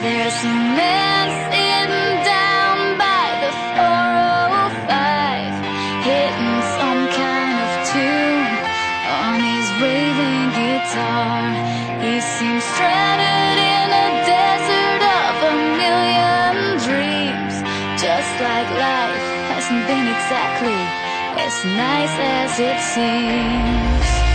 There's a man sitting down by the 405, hitting some kind of tune on his raving guitar. He seems stranded in a desert of a million dreams, just like life hasn't been exactly as nice as it seems.